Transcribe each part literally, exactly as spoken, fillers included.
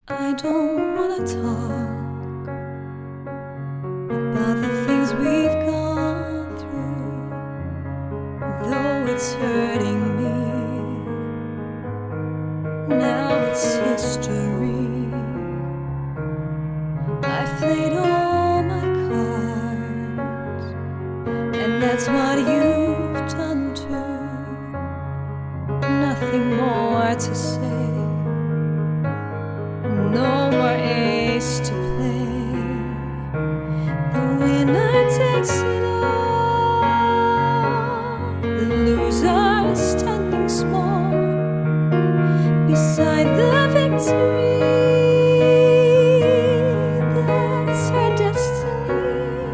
I don't wanna talk about the things we've gone through, though it's hurting me. Now it's history. I've played all my cards, and that's what you've done too. Nothing more to say, no more ace to play. The winner takes it all. The loser is standing small beside the victory. That's her destiny.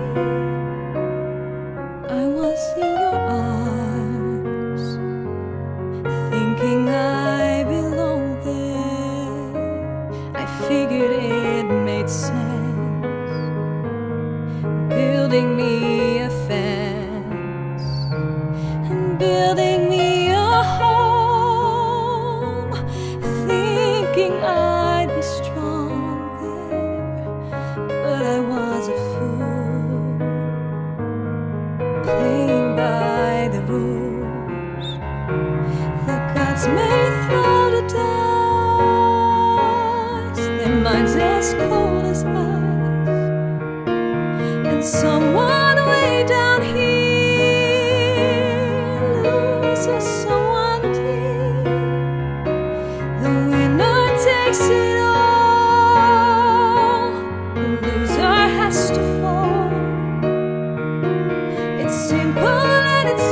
I was in your arms, thinking I belonged there. I figured it made sense, building me a fence and building me a home, thinking I'd be strong there. But I was a fool, playing by the rules. The gods may throw the dice, their minds as cold as ice, and someone way down here loses someone dear. The winner takes it all. The loser has to fall. It's simple and it's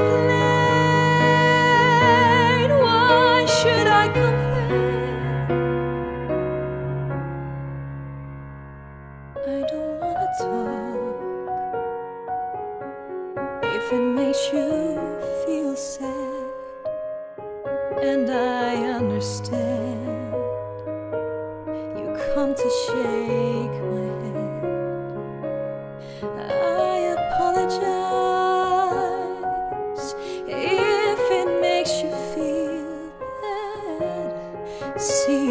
plain. Why should I complain? I don't wanna talk if it makes you feel sad, and I understand. You come to shake my hand. I apologize if it makes you feel bad. See